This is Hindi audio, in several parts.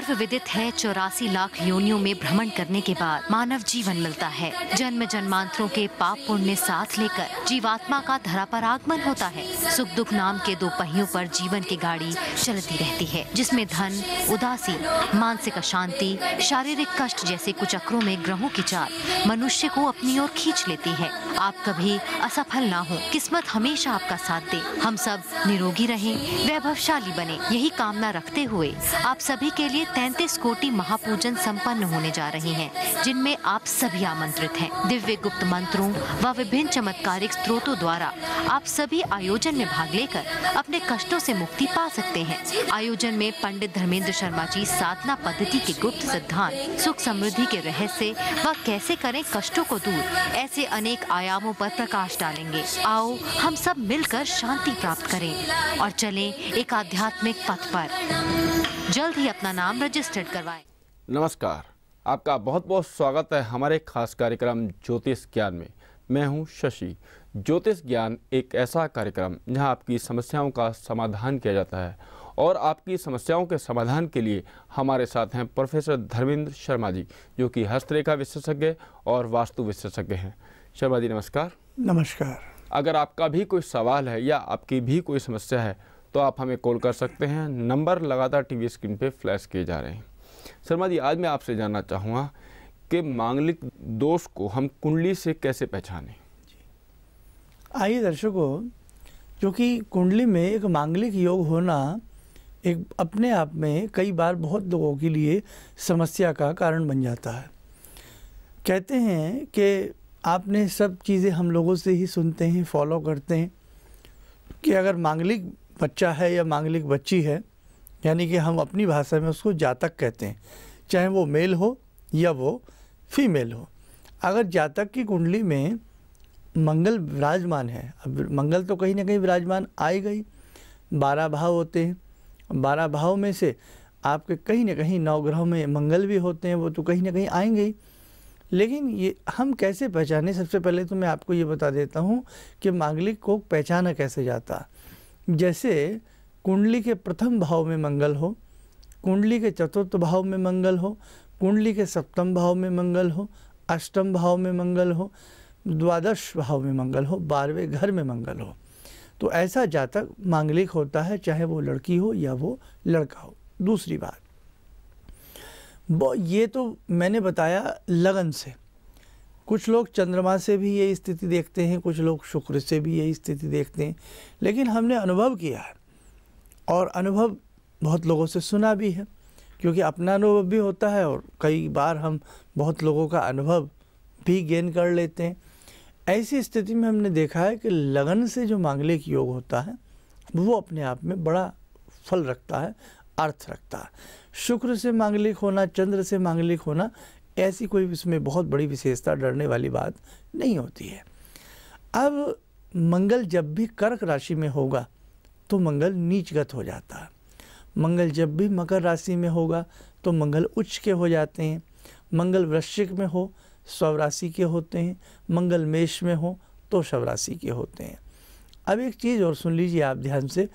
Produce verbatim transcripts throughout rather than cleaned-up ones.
सर्व विदित है चौरासी लाख योनियों में भ्रमण करने के बाद मानव जीवन मिलता है। जन्म जन्मांतरों के पाप पुण्य साथ लेकर जीवात्मा का धरा पर आगमन होता है। सुख दुख नाम के दो पहियों पर जीवन की गाड़ी चलती रहती है, जिसमें धन, उदासी, मानसिक अशांति, शारीरिक कष्ट जैसे कुचक्रों में ग्रहों की चाल मनुष्य को अपनी ओर खींच लेती है। आप कभी असफल ना हो, किस्मत हमेशा आपका साथ दे, हम सब निरोगी रहें, वैभवशाली बने, यही कामना रखते हुए आप सभी के लिए तैंतीस कोटि महापूजन संपन्न होने जा रहे हैं, जिनमें आप सभी आमंत्रित हैं। दिव्य गुप्त मंत्रों व विभिन्न चमत्कारिक स्त्रोतों द्वारा आप सभी आयोजन में भाग लेकर अपने कष्टों से मुक्ति पा सकते हैं। आयोजन में पंडित धर्मेंद्र शर्मा जी साधना पद्धति के गुप्त सिद्धांत, सुख समृद्धि के रहस्य व कैसे करें कष्टों को दूर, ऐसे अनेक आयामों पर प्रकाश डालेंगे। आओ हम सब मिलकर शांति प्राप्त करें और चलें एक आध्यात्मिक पथ पर। जल्द ही अपना नाम रजिस्टर्ड करवाएं। नमस्कार, आपका बहुत बहुत स्वागत है हमारे खास कार्यक्रम ज्योतिष ज्ञान में। मैं हूं शशि। ज्योतिष ज्ञान एक ऐसा कार्यक्रम जहां आपकी समस्याओं का समाधान किया जाता है और आपकी समस्याओं के समाधान के लिए हमारे साथ हैं प्रोफेसर धर्मेंद्र शर्मा जी, जो कि हस्तरेखा विशेषज्ञ और वास्तु विशेषज्ञ हैं। शर्मा जी नमस्कार। नमस्कार। अगर आपका भी कोई सवाल है या आपकी भी कोई समस्या है तो आप हमें कॉल कर सकते हैं। नंबर लगातार टीवी स्क्रीन पे फ्लैश किए जा रहे हैं। शर्मा जी, आज मैं आपसे जानना चाहूँगा कि मांगलिक दोष को हम कुंडली से कैसे पहचानें। आइए दर्शकों, क्योंकि कुंडली में एक मांगलिक योग होना एक अपने आप में कई बार बहुत लोगों के लिए समस्या का कारण बन जाता है। कहते हैं कि आपने सब चीज़ें हम लोगों से ही सुनते हैं, फॉलो करते हैं कि अगर मांगलिक बच्चा है या मांगलिक बच्ची है, यानी कि हम अपनी भाषा में उसको जातक कहते हैं, चाहे वो मेल हो या वो फीमेल हो। अगर जातक की कुंडली में मंगल विराजमान है, अब मंगल तो कहीं ना कहीं विराजमान आई गई, बारह भाव होते हैं, बारह भाव में से आपके कहीं ना कहीं नौ ग्रहों में मंगल भी होते हैं, वो तो कहीं ना कहीं आएंगे ही। लेकिन ये हम कैसे पहचानें? सबसे पहले तो मैं आपको ये बता देता हूँ कि मांगलिक को पहचाना कैसे जाता। जैसे कुंडली के प्रथम भाव में मंगल हो, कुंडली के चतुर्थ भाव में मंगल हो, कुंडली के सप्तम भाव में मंगल हो, अष्टम भाव में मंगल हो, द्वादश भाव में मंगल हो, बारहवें घर में मंगल हो, तो ऐसा जातक मांगलिक होता है, चाहे वो लड़की हो या वो लड़का हो। दूसरी बात, वो ये तो मैंने बताया लगन से। कुछ लोग चंद्रमा से भी ये स्थिति देखते हैं, कुछ लोग शुक्र से भी ये स्थिति देखते हैं, लेकिन हमने अनुभव किया है और अनुभव बहुत लोगों से सुना भी है, क्योंकि अपना अनुभव भी होता है और कई बार हम बहुत लोगों का अनुभव भी गेन कर लेते हैं। ऐसी स्थिति में हमने देखा है कि लगन से जो मांगलिक योग होता है वो अपने आप में बड़ा फल रखता है, अर्थ रखता है। शुक्र से मांगलिक होना, चंद्र से मांगलिक होना, ऐसी कोई इसमें बहुत बड़ी विशेषता, डरने वाली बात नहीं होती है। अब मंगल जब भी कर्क राशि में होगा तो मंगल नीचगत हो जाता है। मंगल जब भी मकर राशि में होगा तो मंगल उच्च के हो जाते हैं। मंगल वृश्चिक में हो स्वराशि के होते हैं, मंगल मेष में हो तो शवराशि के होते हैं। अब एक चीज़ और सुन लीजिए आप ध्यान से,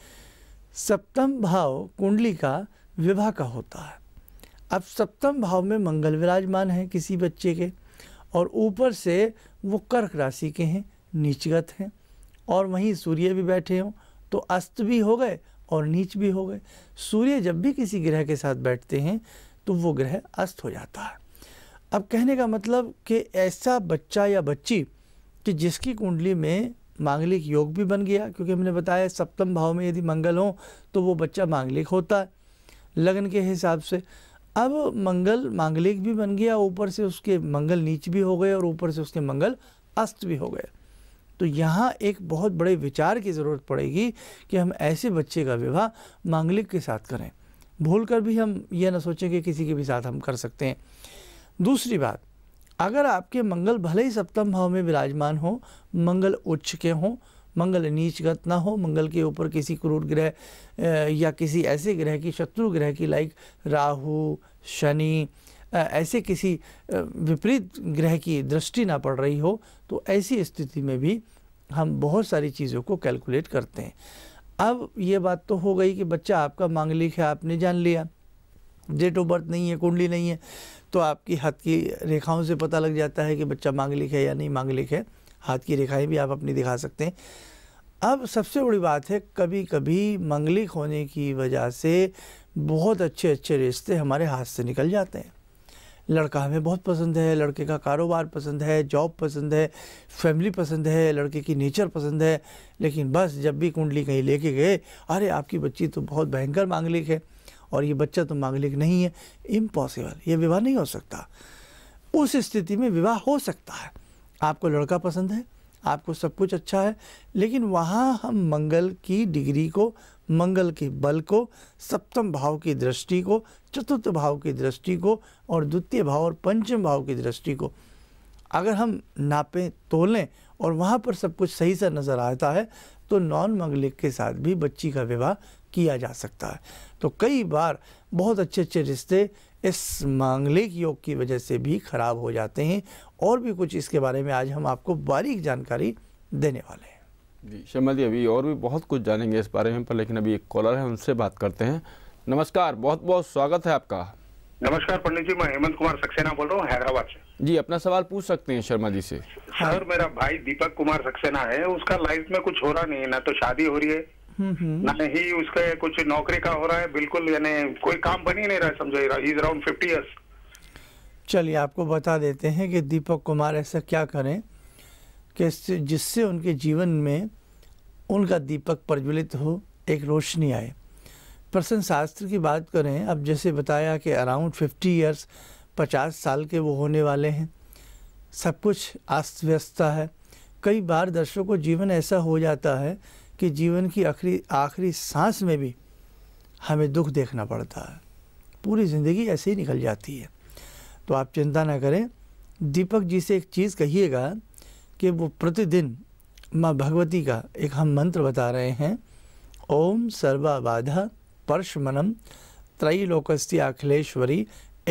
सप्तम भाव कुंडली का विवाह का होता है। अब सप्तम भाव में मंगल विराजमान है किसी बच्चे के, और ऊपर से वो कर्क राशि के हैं, नीचगत हैं, और वहीं सूर्य भी बैठे हों तो अस्त भी हो गए और नीच भी हो गए। सूर्य जब भी किसी ग्रह के साथ बैठते हैं तो वो ग्रह अस्त हो जाता है। अब कहने का मतलब कि ऐसा बच्चा या बच्ची कि जिसकी कुंडली में मांगलिक योग भी बन गया, क्योंकि हमने बताया सप्तम भाव में यदि मंगल हो तो वो बच्चा मांगलिक होता है लगन के हिसाब से। अब मंगल मांगलिक भी बन गया, ऊपर से उसके मंगल नीच भी हो गए और ऊपर से उसके मंगल अस्त भी हो गए, तो यहाँ एक बहुत बड़े विचार की ज़रूरत पड़ेगी कि हम ऐसे बच्चे का विवाह मांगलिक के साथ करें। भूल कर भी हम ये ना सोचें कि किसी के भी साथ हम कर सकते हैं। दूसरी बात, अगर आपके मंगल भले ही सप्तम भाव में विराजमान हो, मंगल उच्च के हों, मंगल नीचगत ना हो, मंगल के ऊपर किसी क्रूर ग्रह या किसी ऐसे ग्रह की, शत्रु ग्रह की, लाइक राहु, शनि, ऐसे किसी विपरीत ग्रह की दृष्टि ना पड़ रही हो, तो ऐसी स्थिति में भी हम बहुत सारी चीज़ों को कैलकुलेट करते हैं। अब ये बात तो हो गई कि बच्चा आपका मांगलिक है, आपने जान लिया। डेट ऑफ बर्थ नहीं है, कुंडली नहीं है, तो आपकी हाथ की रेखाओं से पता लग जाता है कि बच्चा मांगलिक है या नहीं मांगलिक है। हाथ की रेखाएं भी आप अपनी दिखा सकते हैं। अब सबसे बड़ी बात है, कभी कभी मांगलिक होने की वजह से बहुत अच्छे अच्छे रिश्ते हमारे हाथ से निकल जाते हैं। लड़का हमें बहुत पसंद है, लड़के का कारोबार पसंद है, जॉब पसंद है, फैमिली पसंद है, लड़के की नेचर पसंद है, लेकिन बस जब भी कुंडली कहीं लेके गए, अरे आपकी बच्ची तो बहुत भयंकर मांगलिक है और ये बच्चा तो मांगलिक नहीं है। इम्पॉसिबल, ये विवाह नहीं हो सकता। उस स्थिति में विवाह हो सकता है, आपको लड़का पसंद है, आपको सब कुछ अच्छा है, लेकिन वहाँ हम मंगल की डिग्री को, मंगल के बल को, सप्तम भाव की दृष्टि को, चतुर्थ भाव की दृष्टि को और द्वितीय भाव और पंचम भाव की दृष्टि को अगर हम नापें तोलें और वहाँ पर सब कुछ सही से नज़र आता है तो नॉन मंगलिक के साथ भी बच्ची का विवाह किया जा सकता है। तो कई बार बहुत अच्छे अच्छे रिश्ते इस मांगलिक योग की वजह से भी खराब हो जाते हैं। और भी कुछ इसके बारे में आज हम आपको बारीक जानकारी देने वाले हैं। जी शर्मा जी, अभी और भी बहुत कुछ जानेंगे इस बारे में, पर लेकिन अभी एक कॉलर है, उनसे बात करते हैं। नमस्कार, बहुत बहुत स्वागत है आपका। नमस्कार पंडित जी, मैं हेमंत कुमार सक्सेना बोल रहा हूँ हैदराबाद से। जी, अपना सवाल पूछ सकते हैं शर्मा जी से। सर, मेरा भाई दीपक कुमार सक्सेना है, उसका लाइफ में कुछ हो रहा नहीं है, ना तो शादी हो रही है, ना ही उसका कुछ नौकरी का हो रहा है, बिल्कुल यानी कोई काम बन ही नहीं रहा है, समझो। Is around fifty years. चलिए आपको बता देते हैं कि दीपक कुमार ऐसा क्या करें कि जिससे उनके जीवन में उनका दीपक प्रज्वलित हो, एक रोशनी आए। प्रश्न शास्त्र की बात करें, अब जैसे बताया कि अराउंड फिफ्टी इयर्स, पचास साल के वो होने वाले हैं, सब कुछ अस्त व्यस्त है। कई बार दर्शकों को जीवन ऐसा हो जाता है कि जीवन की आखिरी आखिरी सांस में भी हमें दुख देखना पड़ता है, पूरी ज़िंदगी ऐसे ही निकल जाती है। तो आप चिंता ना करें, दीपक जी से एक चीज़ कहिएगा कि वो प्रतिदिन माँ भगवती का एक हम मंत्र बता रहे हैं, ओम सर्वा बाधा परशमनम त्रैलोकस्ति अखिलेश्वरी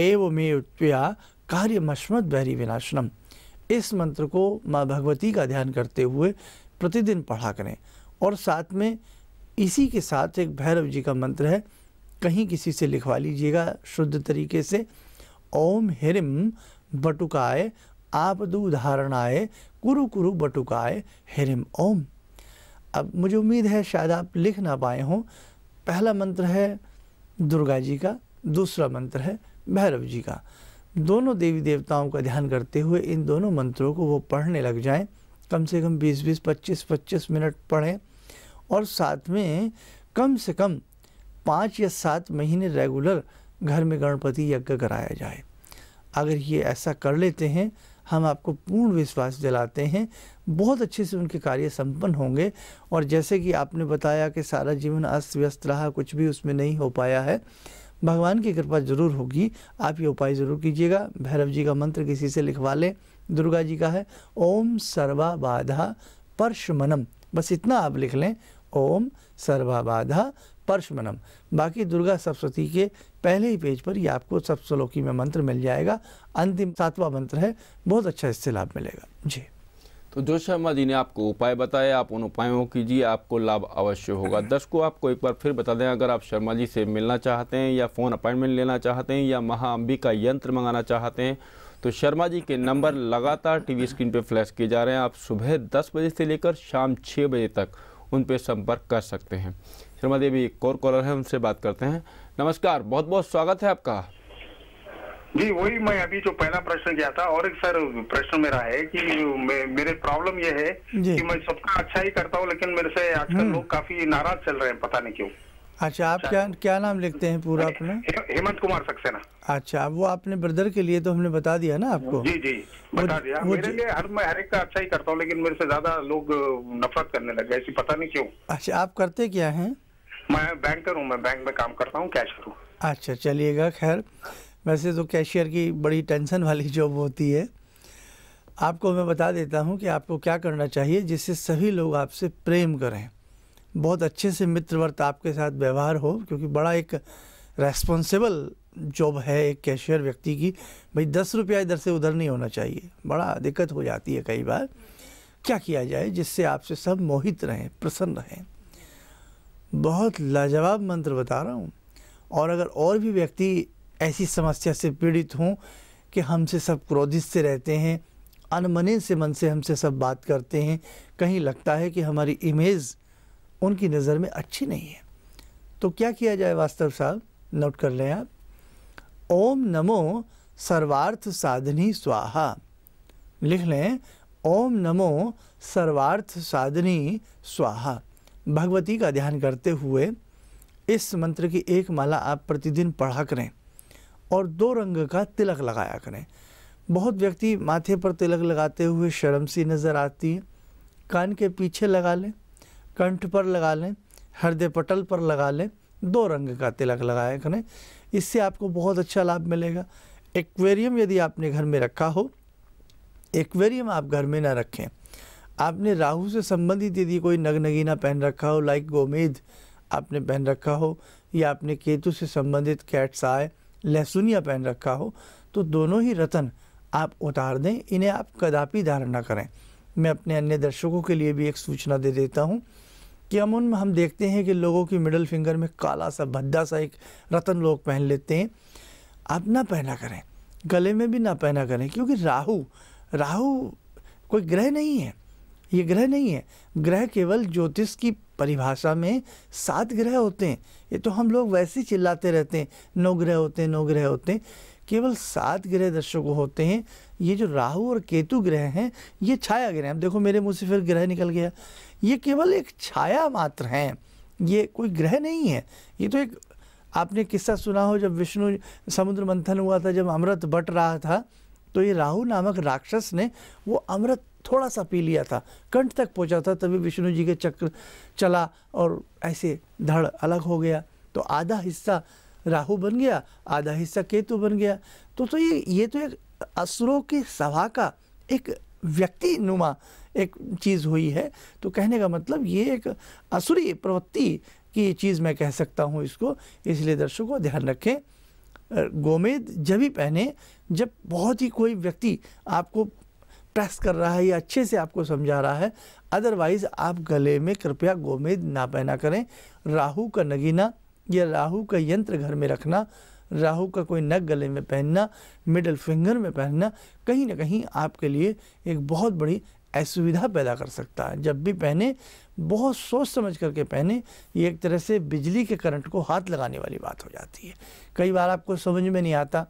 एवमेत्या कार्यमस्मत् भैरी विनाशनम। इस मंत्र को माँ भगवती का ध्यान करते हुए प्रतिदिन पढ़ा करें। और साथ में इसी के साथ एक भैरव जी का मंत्र है, कहीं किसी से लिखवा लीजिएगा शुद्ध तरीके से, ओम हिरिम बटुकाय आपदु धारणाय कुरु कुरु बटुकाय हिरिम ओम। अब मुझे उम्मीद है शायद आप लिख ना पाए हों। पहला मंत्र है दुर्गा जी का, दूसरा मंत्र है भैरव जी का। दोनों देवी देवताओं का ध्यान करते हुए इन दोनों मंत्रों को वो पढ़ने लग जाएं। कम से कम बीस बीस पच्चीस पच्चीस मिनट पढ़ें और साथ में कम से कम पाँच या सात महीने रेगुलर घर में गणपति यज्ञ कराया जाए। अगर ये ऐसा कर लेते हैं, हम आपको पूर्ण विश्वास दिलाते हैं बहुत अच्छे से उनके कार्य संपन्न होंगे। और जैसे कि आपने बताया कि सारा जीवन अस्त व्यस्त रहा, कुछ भी उसमें नहीं हो पाया है, भगवान की कृपा जरूर होगी। आप ये उपाय ज़रूर कीजिएगा। भैरव जी का मंत्र किसी से लिखवा लें। दुर्गा जी का है ओम सर्वा बाधा परशमनम, बस इतना आप लिख लें, ओम सर्वा बाधा परशमनम। बाकी दुर्गा सप्तशती के पहले ही पेज पर ये आपको सप्तश्लोकी में मंत्र मिल जाएगा। अंतिम सातवां मंत्र है, बहुत अच्छा इससे लाभ मिलेगा जी। तो जो शर्मा जी ने आपको उपाय बताए, आप उन उपायों कीजिए, आपको लाभ अवश्य होगा। दर्शकों, आपको एक बार फिर बता दें, अगर आप शर्मा जी से मिलना चाहते हैं या फ़ोन अपॉइंटमेंट लेना चाहते हैं या महाअंबिका यंत्र मंगाना चाहते हैं तो शर्मा जी के नंबर लगातार टीवी स्क्रीन पे फ्लैश किए जा रहे हैं। आप सुबह दस बजे से लेकर शाम छः बजे तक उन पे संपर्क कर सकते हैं। शर्मा देवी एक और कॉलर है, उनसे बात करते हैं। नमस्कार, बहुत बहुत स्वागत है आपका। जी, वही मैं अभी जो पहला प्रश्न किया था, और एक सर प्रश्न मेरा है कि मे, मेरे प्रॉब्लम ये है कि मैं सबका अच्छा ही करता हूँ, लेकिन मेरे से आजकल लोग काफी नाराज चल रहे हैं, पता नहीं क्यों। अच्छा, आप क्या क्या नाम लिखते हैं पूरा अपना? हेमंत कुमार सक्सेना। अच्छा, वो आपने ब्रदर के लिए तो हमने बता दिया ना आपको। जी जी बता दिया। मेरे लिए हर मैं हर एक का अच्छा ही करता हूँ, लेकिन मेरे से ज्यादा लोग नफरत करने लगे, ऐसी पता नहीं क्यों। अच्छा, आप करते क्या हैं? मैं बैंकर हूँ, मैं बैंक में काम करता हूँ, कैशियर हूँ। अच्छा, चलिएगा। खैर, वैसे तो कैशियर की बड़ी टेंशन वाली जॉब होती है। आपको मैं बता देता हूँ कि आपको क्या करना चाहिए जिससे सभी लोग आपसे प्रेम करें, बहुत अच्छे से मित्रवत आपके साथ व्यवहार हो, क्योंकि बड़ा एक रेस्पॉन्सिबल जॉब है एक कैशियर व्यक्ति की। भाई दस रुपया इधर से उधर नहीं होना चाहिए, बड़ा दिक्कत हो जाती है कई बार। क्या किया जाए जिससे आपसे सब मोहित रहें, प्रसन्न रहें? बहुत लाजवाब मंत्र बता रहा हूँ। और अगर और भी व्यक्ति ऐसी समस्या से पीड़ित हों कि हमसे सब क्रोधित से रहते हैं, अनमने से मन से हमसे सब बात करते हैं, कहीं लगता है कि हमारी इमेज उनकी नज़र में अच्छी नहीं है। तो क्या किया जाए वास्तव साहब, नोट कर लें आप। ओम नमो सर्वार्थ साधनी स्वाहा, लिख लें, ओम नमो सर्वार्थ साधनी स्वाहा। भगवती का ध्यान करते हुए इस मंत्र की एक माला आप प्रतिदिन पढ़ा करें और दो रंग का तिलक लगाया करें। बहुत व्यक्ति माथे पर तिलक लगाते हुए शर्म सी नज़र आती है। कान के पीछे लगा लें, कंठ पर लगा लें, हृदय पटल पर लगा लें, दो रंग का तिलक लगाया करें। इससे आपको बहुत अच्छा लाभ मिलेगा। एक्वेरियम यदि आपने घर में रखा हो, एक्वेरियम आप घर में ना रखें। आपने राहु से संबंधित यदि कोई नगनगीना पहन रखा हो, लाइक गोमेद आपने पहन रखा हो, या आपने केतु से संबंधित कैट्स आए लहसुनिया पहन रखा हो, तो दोनों ही रतन आप उतार दें, इन्हें आप कदापि धारण न करें। मैं अपने अन्य दर्शकों के लिए भी एक सूचना दे देता हूँ कि हम उन हम देखते हैं कि लोगों की मिडल फिंगर में काला सा भद्दा सा एक रतन लोग पहन लेते हैं। आप ना पहना करें, गले में भी ना पहना करें, क्योंकि राहु राहु कोई ग्रह नहीं है, ये ग्रह नहीं है। ग्रह केवल ज्योतिष की परिभाषा में सात ग्रह होते हैं। ये तो हम लोग वैसे ही चिल्लाते रहते हैं नौ ग्रह होते हैं, नौ ग्रह होते हैं, केवल सात ग्रह दर्शकों होते हैं। ये जो राहु और केतु ग्रह हैं ये छाया ग्रह हैं। देखो मेरे मुंह से फिर ग्रह निकल गया। ये केवल एक छाया मात्र हैं, ये कोई ग्रह नहीं है। ये तो एक, आपने किस्सा सुना हो जब विष्णु समुद्र मंथन हुआ था, जब अमृत बट रहा था, तो ये राहु नामक राक्षस ने वो अमृत थोड़ा सा पी लिया था, कंठ तक पहुंचा था, तभी विष्णु जी के चक्र चला और ऐसे धड़ अलग हो गया। तो आधा हिस्सा राहु बन गया, आधा हिस्सा केतु बन गया। तो तो ये ये तो एक असुरों की सभा का एक व्यक्ति नुमा एक चीज़ हुई है। तो कहने का मतलब ये एक असुरी प्रवृत्ति की चीज़ मैं कह सकता हूँ इसको। इसलिए दर्शकों ध्यान रखें, गोमेद जब ही पहने जब बहुत ही कोई व्यक्ति आपको प्रेस कर रहा है या अच्छे से आपको समझा रहा है, अदरवाइज आप गले में कृपया गोमेद ना पहना करें। राहु का नगीना या राहु का यंत्र घर में रखना, राहु का कोई नग गले में पहनना, मिडल फिंगर में पहनना कहीं ना कहीं आपके लिए एक बहुत बड़ी असुविधा पैदा कर सकता है। जब भी पहने बहुत सोच समझ करके पहने। ये एक तरह से बिजली के करंट को हाथ लगाने वाली बात हो जाती है। कई बार आपको समझ में नहीं आता,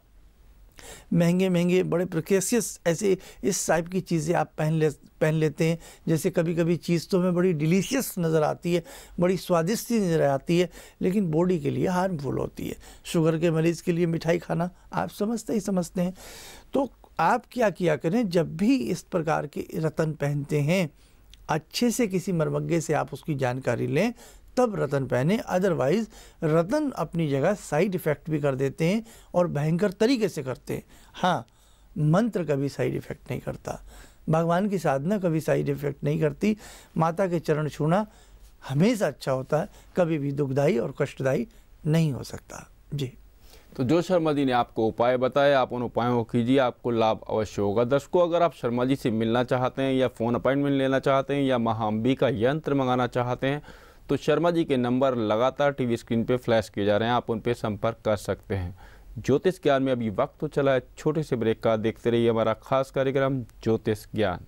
महंगे महंगे बड़े प्रिकेशियस ऐसे इस टाइप की चीज़ें आप पहन ले पहन लेते हैं। जैसे कभी कभी चीज़ तो हमें बड़ी डिलीशियस नज़र आती है, बड़ी स्वादिष्ट नज़र आती है, लेकिन बॉडी के लिए हार्मफुल होती है। शुगर के मरीज़ के लिए मिठाई खाना आप समझते ही समझते हैं। तो आप क्या किया करें, जब भी इस प्रकार के रतन पहनते हैं अच्छे से किसी मर्मज्ञ से आप उसकी जानकारी लें, तब रतन पहने। अदरवाइज रतन अपनी जगह साइड इफ़ेक्ट भी कर देते हैं और भयंकर तरीके से करते हैं। हाँ, मंत्र कभी साइड इफ़ेक्ट नहीं करता, भगवान की साधना कभी साइड इफ़ेक्ट नहीं करती, माता के चरण छूना हमेशा अच्छा होता है, कभी भी दुखदाई और कष्टदायी नहीं हो सकता। जी, तो जो शर्मा जी ने आपको उपाय बताए, आप उन उपायों को कीजिए, आपको लाभ अवश्य होगा। दर्शकों, अगर आप शर्मा जी से मिलना चाहते हैं या फ़ोन अपॉइंटमेंट लेना चाहते हैं या महाअंबी का यंत्र मंगाना चाहते हैं, तो शर्मा जी के नंबर लगातार टीवी स्क्रीन पे फ्लैश किए जा रहे हैं, आप उन पे संपर्क कर सकते हैं। ज्योतिष ज्ञान में अभी वक्त तो चला है छोटे से ब्रेक का, देखते रहिए हमारा खास कार्यक्रम ज्योतिष ज्ञान।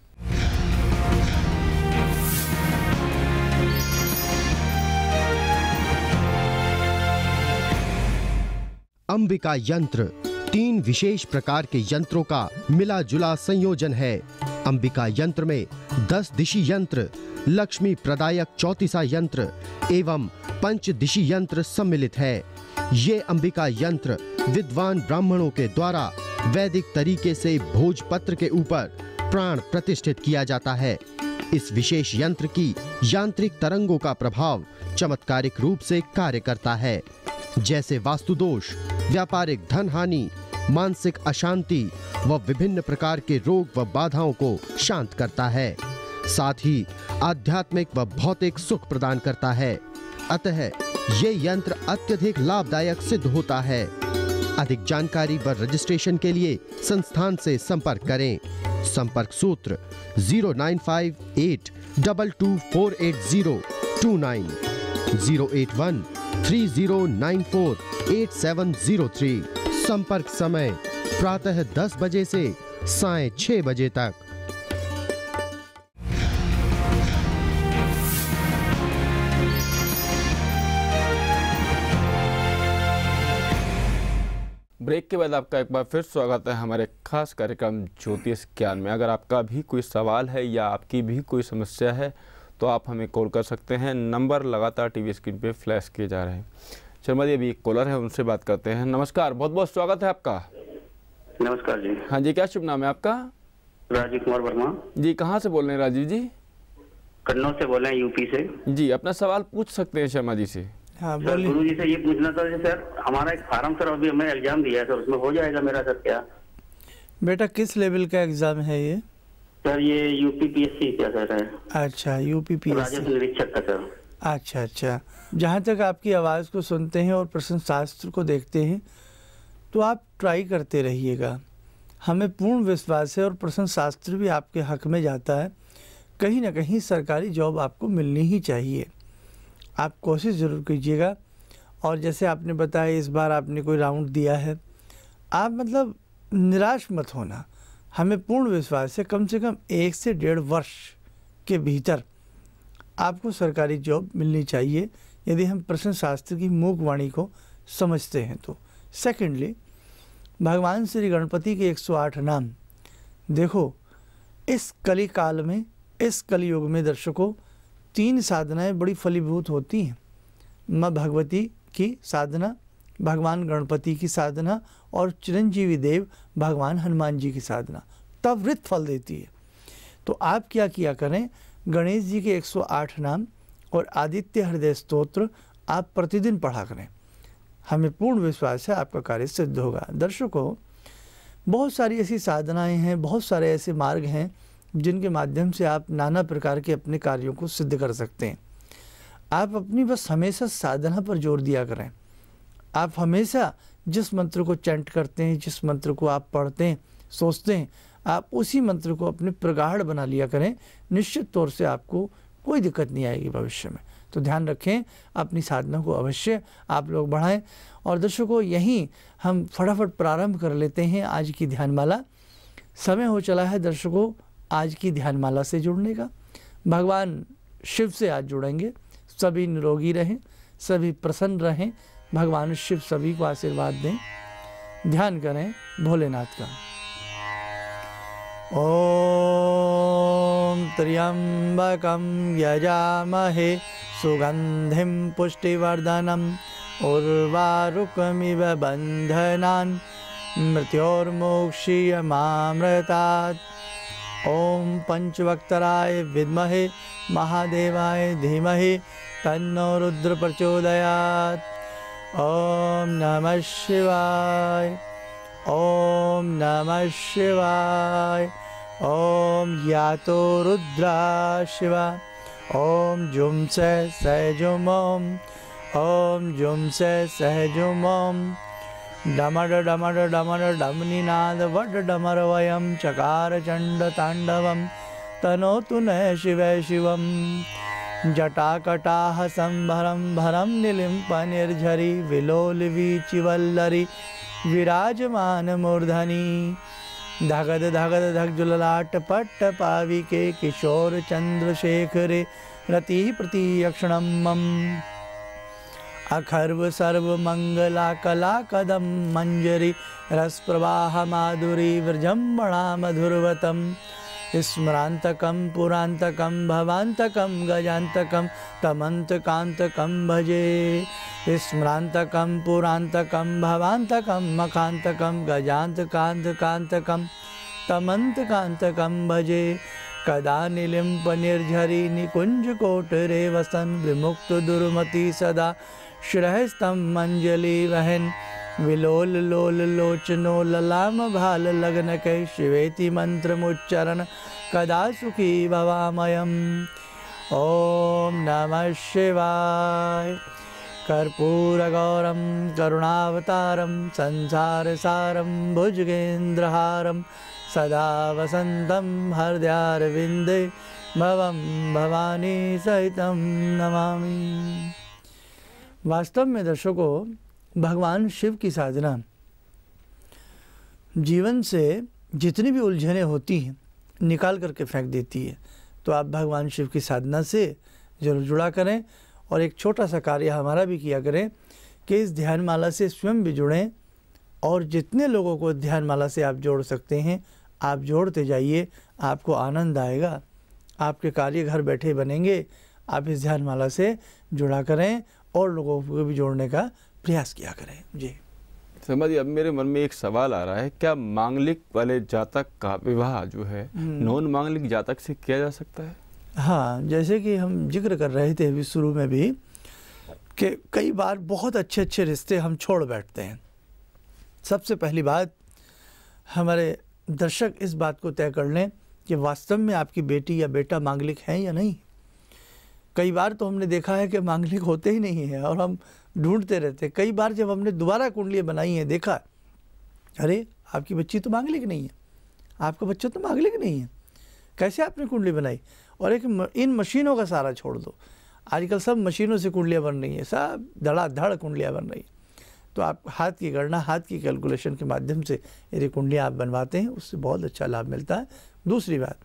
अंबिका यंत्र तीन विशेष प्रकार के यंत्रों का मिला जुला संयोजन है। अंबिका यंत्र में दस दिशी यंत्र, लक्ष्मी प्रदायक चौतीसा यंत्र एवं पंच दिशी यंत्र सम्मिलित है। ये अंबिका यंत्र विद्वान ब्राह्मणों के द्वारा वैदिक तरीके से भोजपत्र के ऊपर प्राण प्रतिष्ठित किया जाता है। इस विशेष यंत्र की यांत्रिक तरंगों का प्रभाव चमत्कारिक रूप से कार्य करता है, जैसे वास्तु दोष, व्यापारिक धन हानि, मानसिक अशांति व विभिन्न प्रकार के रोग व बाधाओं को शांत करता है। साथ ही आध्यात्मिक व भौतिक सुख प्रदान करता है। अतः ये यंत्र अत्यधिक लाभदायक सिद्ध होता है। अधिक जानकारी व रजिस्ट्रेशन के लिए संस्थान से संपर्क करें। संपर्क सूत्र zero nine five eight double two four eight zero two nine, zero eight one three zero nine four eight seven zero three. संपर्क समय प्रातः दस बजे से सायं छह बजे तक। ब्रेक के बाद आपका एक बार फिर स्वागत है हमारे खास कार्यक्रम ज्योतिष ज्ञान में। अगर आपका भी कोई सवाल है या आपकी भी कोई समस्या है तो आप हमें कॉल कर सकते हैं। नंबर लगातार टीवी स्क्रीन पे फ्लैश किए जा रहे हैं। शर्मा जी, अभी एक कॉलर है, उनसे बात करते हैं। नमस्कार, बहुत बहुत स्वागत है आपका। नमस्कार जी। हाँ जी, क्या शुभ नाम है आपका? राजीव कुमार वर्मा जी। कहाँ से बोल रहे हैं राजीव जी? कन्नौज से बोल रहे हैं, यूपी से। जी, अपना सवाल पूछ सकते हैं शर्मा जी से। हाँ, सर गुरु जी से ये पूछना था सर, हमारा एक फार्म सर अभी हमने एग्जाम दिया है सर, उसमें हो जाएगा मेरा सर क्या? बेटा किस लेवल का एग्जाम है ये? सर ये यूपी पीएससी क्या सर है? अच्छा, यूपी पीएससी राजस्व निरीक्षक का सर। अच्छा अच्छा। जहाँ तक आपकी आवाज़ को सुनते हैं और प्रश्न शास्त्र को देखते हैं तो आप ट्राई करते रहिएगा। हमें पूर्ण विश्वास है और प्रश्न शास्त्र भी आपके हक में जाता है। कहीं ना कहीं सरकारी जॉब आपको मिलनी ही चाहिए। आप कोशिश ज़रूर कीजिएगा। और जैसे आपने बताया इस बार आपने कोई राउंड दिया है, आप मतलब निराश मत होना। हमें पूर्ण विश्वास है कम से कम एक से डेढ़ वर्ष के भीतर आपको सरकारी जॉब मिलनी चाहिए, यदि हम प्रश्न शास्त्र की मूक वाणी को समझते हैं तो। सेकेंडली, भगवान श्री गणपति के एक सौ आठ नाम। देखो, इस कली काल में, इस कलयुग में दर्शकों, तीन साधनाएं बड़ी फलीभूत होती हैं। माँ भगवती की साधना, भगवान गणपति की साधना और चिरंजीवी देव भगवान हनुमान जी की साधना त्वरित फल देती है। तो आप क्या किया करें, गणेश जी के एक सौ आठ नाम और आदित्य हृदय स्तोत्र आप प्रतिदिन पढ़ा करें। हमें पूर्ण विश्वास है आपका कार्य सिद्ध होगा। दर्शकों, बहुत सारी ऐसी साधनाएं हैं, बहुत सारे ऐसे मार्ग हैं जिनके माध्यम से आप नाना प्रकार के अपने कार्यों को सिद्ध कर सकते हैं। आप अपनी बस हमेशा साधना पर जोर दिया करें। आप हमेशा जिस मंत्र को चैंट करते हैं, जिस मंत्र को आप पढ़ते हैं, सोचते हैं, आप उसी मंत्र को अपने प्रगाढ़ बना लिया करें। निश्चित तौर से आपको कोई दिक्कत नहीं आएगी भविष्य में। तो ध्यान रखें, अपनी साधना को अवश्य आप लोग बढ़ाएं। और दर्शकों, यहीं हम फटाफट प्रारंभ कर लेते हैं आज की ध्यानमाला। समय हो चला है दर्शकों आज की ध्यानमाला से जुड़ने का। भगवान शिव से आज जुड़ेंगे। सभी निरोगी रहें, सभी प्रसन्न रहें। भगवान शिव सभी को आशीर्वाद दें। ध्यान करें भोलेनाथ का। ओम त्र्यंबकं यजामहे सुगंधिं पुष्टिवर्धनम् उर्वारुकमिव बन्धनान् मृत्योर्मोक्षीयमामृतात्। ओम पंचवक्तराय विद्महे महादेवाय धीमहि तन्नो रुद्र प्रचोदयात्। ओम नमः शिवाय, ओम नमः शिवाय, ओम यातो रुद्रा शिवा। ओम जुम से सहजुम ओम, ओम जुम से सहजुम ओम। डमर डमर डमर डमनिनाद वड डमर वयम चकार चंड तांडवम तनोतु न शिवे शिवम। जटाकटाह संभरम भरम निलिम्प निर्झरी विलोल वीचिवल्लरी विराजमान मूर्धनि। धगद धगद धगजुललाट पट्ट पाविके किशोर चंद्रशेखरे रति प्रतीयक्षणम मम। अखर्व सर्व मंगला कला कदम मंजरी रस प्रवाह माधुरी व्रजम्बणा मधुरवतम। स्मरांतकम पुरांतकम भवांतकम गजांतकम तमंतकांतकम भजे। स्मरांतकम पुरांतकम भवांतकम मखांतकम गजांतकांतकांतकम तमंतकांतकम भजे। कदा निलिम्प निर्झरी निकुंज कोटरे वसन विमुक्त दुर्मति सदा श्रहस्तम मंजलि वहन। विलोल लोल लोचनो ललाम भाल लगन कै शिवेति मंत्र मुच्चरण कदा सुखी भवामयम। ओम नमः शिवाय। कर्पूरगौरम करुणावतारम संसार सारम भुजगेन्द्रहारम सदा वसंतम हृदयारविंदे भवम भवानी सहितम नमामि। वास्तव में दर्शकों, भगवान शिव की साधना जीवन से जितनी भी उलझनें होती हैं निकाल करके फेंक देती है। तो आप भगवान शिव की साधना से जरूर जुड़ा करें और एक छोटा सा कार्य हमारा भी किया करें कि इस ध्यान माला से स्वयं भी जुड़ें और जितने लोगों को ध्यान माला से आप जोड़ सकते हैं आप जोड़ते जाइए, आपको आनंद आएगा, आपके कार्य घर बैठे बनेंगे। आप इस ध्यान माला से जुड़ा करें और लोगों को भी जोड़ने का प्रयास किया करें। जी समझिए, अब मेरे मन में एक सवाल आ रहा है, क्या मांगलिक वाले जातक का विवाह जो है नॉन मांगलिक जातक से किया जा सकता है? हाँ, जैसे कि हम जिक्र कर रहे थे अभी शुरू में भी कि कई बार बहुत अच्छे अच्छे रिश्ते हम छोड़ बैठते हैं। सबसे पहली बात, हमारे दर्शक इस बात को तय कर लें कि वास्तव में आपकी बेटी या बेटा मांगलिक है या नहीं। कई बार तो हमने देखा है कि मांगलिक होते ही नहीं है और हम ढूंढते रहते। कई बार जब हमने दोबारा कुंडलियाँ बनाई हैं देखा, अरे आपकी बच्ची तो मांगलिक नहीं है, आपका बच्चा तो मांगलिक नहीं है, कैसे आपने कुंडली बनाई? और एक इन मशीनों का सारा छोड़ दो, आजकल सब मशीनों से कुंडलियाँ बन रही हैं, सब धड़ाधड़ कुंडलियाँ बन रही हैं। तो आप हाथ की गणना, हाथ की कैलकुलेशन के माध्यम से यदि कुंडलियाँ आप बनवाते हैं उससे बहुत अच्छा लाभ मिलता है। दूसरी बात,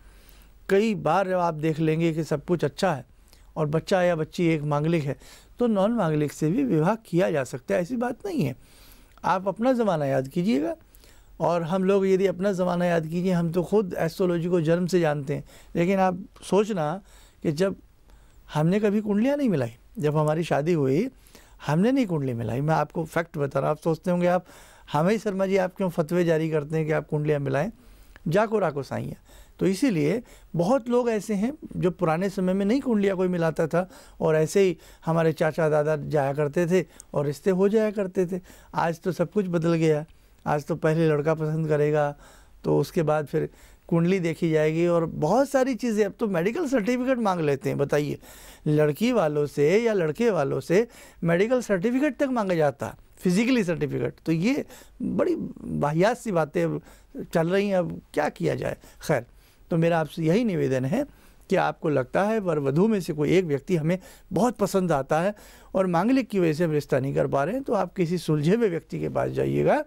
कई बार जब आप देख लेंगे कि सब कुछ अच्छा है और बच्चा या बच्ची एक मांगलिक है तो नॉन मांगलिक से भी विवाह किया जा सकता है, ऐसी बात नहीं है। आप अपना ज़माना याद कीजिएगा और हम लोग यदि अपना ज़माना याद कीजिए, हम तो खुद एस्ट्रोलॉजी को जन्म से जानते हैं, लेकिन आप सोचना कि जब हमने कभी कुंडलियाँ नहीं मिलाई, जब हमारी शादी हुई हमने नहीं कुंडली मिलाई। मैं आपको फैक्ट बता रहा हूँ। आप सोचते होंगे आप हमें शर्मा जी आप क्यों फतवे जारी करते हैं कि आप कुंडलियाँ मिलाएं, जाको राको साइयाँ। तो इसीलिए बहुत लोग ऐसे हैं जो पुराने समय में नहीं कुंडलियाँ कोई मिलाता था और ऐसे ही हमारे चाचा दादा जाया करते थे और रिश्ते हो जाया करते थे। आज तो सब कुछ बदल गया। आज तो पहले लड़का पसंद करेगा तो उसके बाद फिर कुंडली देखी जाएगी और बहुत सारी चीज़ें। अब तो मेडिकल सर्टिफिकेट मांग लेते हैं। बताइए, लड़की वालों से या लड़के वालों से मेडिकल सर्टिफिकेट तक मांगा जाता है, फिजिकली सर्टिफिकेट। तो ये बड़ी वाहियात सी बातें चल रही हैं। अब क्या किया जाए? खैर, तो मेरा आपसे यही निवेदन है कि आपको लगता है वर वधू में से कोई एक व्यक्ति हमें बहुत पसंद आता है और मांगलिक की वजह से हम रिश्ता नहीं कर पा रहे हैं, तो आप किसी सुलझे हुए व्यक्ति के पास जाइएगा।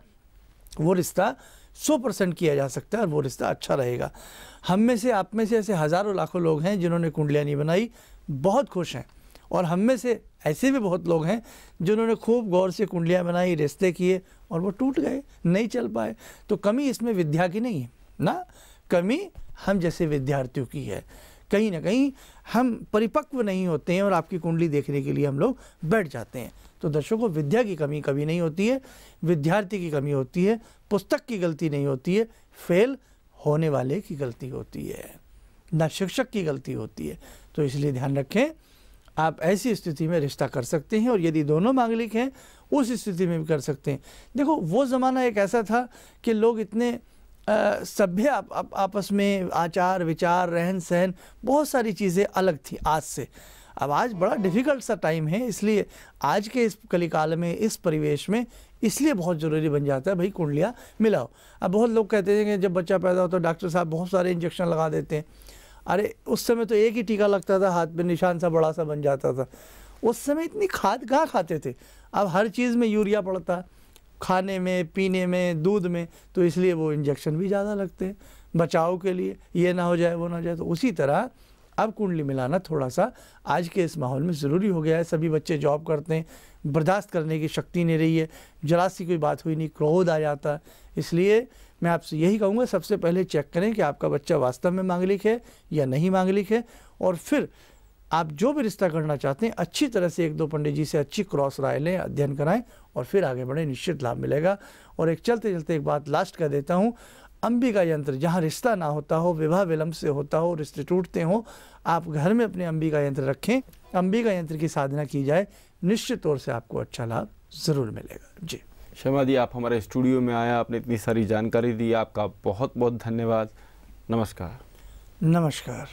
वो रिश्ता सौ परसेंट किया जा सकता है और वो रिश्ता अच्छा रहेगा। हम में से, आप में से ऐसे हज़ारों लाखों लोग हैं जिन्होंने कुंडलियाँ नहीं बनाई, बहुत खुश हैं। और हम में से ऐसे भी बहुत लोग हैं जिन्होंने खूब गौर से कुंडलियाँ बनाई, रिश्ते किए और वो टूट गए, नहीं चल पाए। तो कमी इसमें विद्या की नहीं है ना, कमी हम जैसे विद्यार्थियों की है। कहीं ना कहीं हम परिपक्व नहीं होते हैं और आपकी कुंडली देखने के लिए हम लोग बैठ जाते हैं। तो दर्शकों, विद्या की कमी कभी नहीं होती है, विद्यार्थी की कमी होती है, पुस्तक की गलती नहीं होती है, फेल होने वाले की गलती होती है, ना शिक्षक की गलती होती है। तो इसलिए ध्यान रखें, आप ऐसी स्थिति में रिश्ता कर सकते हैं और यदि दोनों मांगलिक हैं उस स्थिति में भी कर सकते हैं। देखो, वो ज़माना एक ऐसा था कि लोग इतने सभ्य आप, आप, आपस में आचार विचार, रहन सहन, बहुत सारी चीज़ें अलग थी आज से। अब आज बड़ा डिफ़िकल्ट सा टाइम है, इसलिए आज के इस कलिकाल में, इस परिवेश में, इसलिए बहुत ज़रूरी बन जाता है भाई कुंडलियाँ मिलाओ। अब बहुत लोग कहते हैं कि जब बच्चा पैदा होता है डॉक्टर साहब बहुत सारे इंजेक्शन लगा देते हैं। अरे उस समय तो एक ही टीका लगता था, हाथ पे निशान सा बड़ा सा बन जाता था। उस समय इतनी खाद कहाँ खाते थे। अब हर चीज़ में यूरिया पड़ता है, खाने में, पीने में, दूध में, तो इसलिए वो इंजेक्शन भी ज़्यादा लगते हैं बचाव के लिए, ये ना हो जाए वो ना हो जाए। तो उसी तरह अब कुंडली मिलाना थोड़ा सा आज के इस माहौल में ज़रूरी हो गया है। सभी बच्चे जॉब करते हैं, बर्दाश्त करने की शक्ति नहीं रही है, जरा सी कोई बात हुई नहीं क्रोध आ जाता है। इसलिए मैं आपसे यही कहूँगा, सबसे पहले चेक करें कि आपका बच्चा वास्तव में मांगलिक है या नहीं मांगलिक है, और फिर आप जो भी रिश्ता करना चाहते हैं अच्छी तरह से एक दो पंडित जी से अच्छी क्रॉस राय लें, अध्ययन कराएं और फिर आगे बढ़े, निश्चित लाभ मिलेगा। और एक चलते चलते एक बात लास्ट कर देता हूँ, अंबिका यंत्र, जहाँ रिश्ता ना होता हो, विवाह विलंब से होता हो, रिश्ते टूटते हो, आप घर में अपने अंबिका यंत्र रखें, अंबिका यंत्र की साधना की जाए, निश्चित तौर से आपको अच्छा लाभ ज़रूर मिलेगा। जी शर्मा जी, आप हमारे स्टूडियो में आया, आपने इतनी सारी जानकारी दी, आपका बहुत बहुत धन्यवाद। नमस्कार। नमस्कार।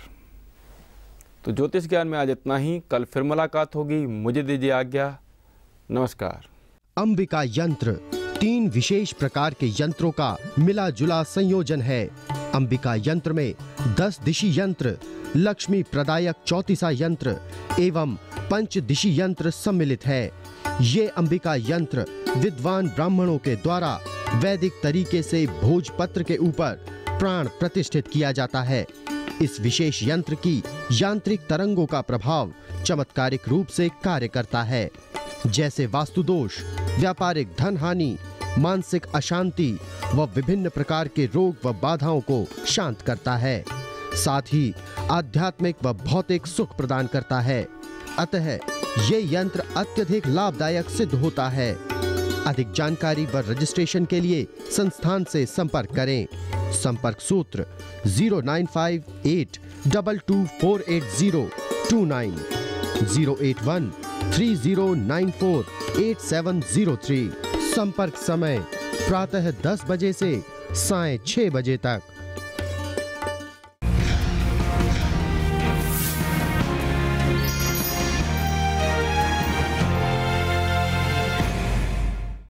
तो ज्योतिष ज्ञान में आज इतना ही, कल फिर मुलाकात होगी, मुझे दीजिए आज्ञा। नमस्कार। अंबिका यंत्र तीन विशेष प्रकार के यंत्रों का मिला जुला संयोजन है। अंबिका यंत्र में दस दिशी यंत्र, लक्ष्मी प्रदायक चौतीसा यंत्र एवं पंच दिशी यंत्र सम्मिलित है। ये अंबिका यंत्र विद्वान ब्राह्मणों के द्वारा वैदिक तरीके से भोजपत्र के ऊपर प्राण प्रतिष्ठित किया जाता है। इस विशेष यंत्र की यांत्रिक तरंगों का प्रभाव चमत्कारिक रूप से कार्य करता है, जैसे वास्तु दोष, व्यापारिक धन हानि, मानसिक अशांति व विभिन्न प्रकार के रोग व बाधाओं को शांत करता है। साथ ही आध्यात्मिक व भौतिक सुख प्रदान करता है। अतः ये यंत्र अत्यधिक लाभदायक सिद्ध होता है। अधिक जानकारी व रजिस्ट्रेशन के लिए संस्थान से संपर्क करें। संपर्क सूत्र zero nine five eight double two four eight zero two nine, zero eight one three zero nine four eight seven zero three. संपर्क समय प्रातः दस बजे से सायं छह बजे तक।